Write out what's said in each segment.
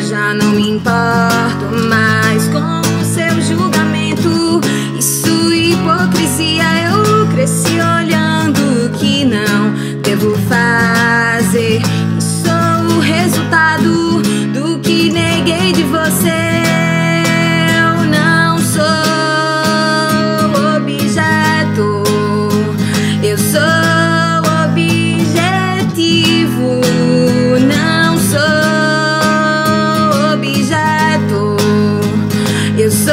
já não me importo mais com o seu julgamento e sua hipocrisia. Eu cresci olhando o que não devo fazer e sou o resultado do que neguei de você. Eu não sou objeto, eu sou objetivo. Não sou objeto, eu sou.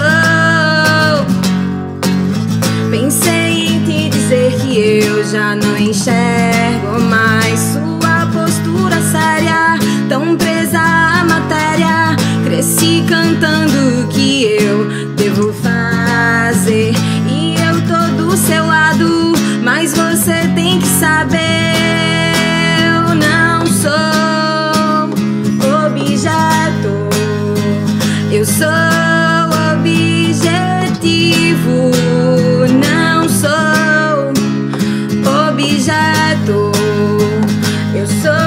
Pensei em te dizer que eu já não enxergo mais sua postura séria, tão presa à matéria. Cresci cantando o que eu devo fazer e eu tô do seu lado, mas você tem que saber. Eu não sou objeto, eu sou objetivo. Não sou objeto, eu sou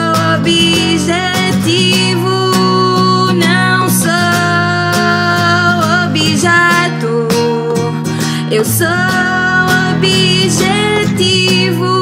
objetivo. Não sou objeto, eu sou objetivo.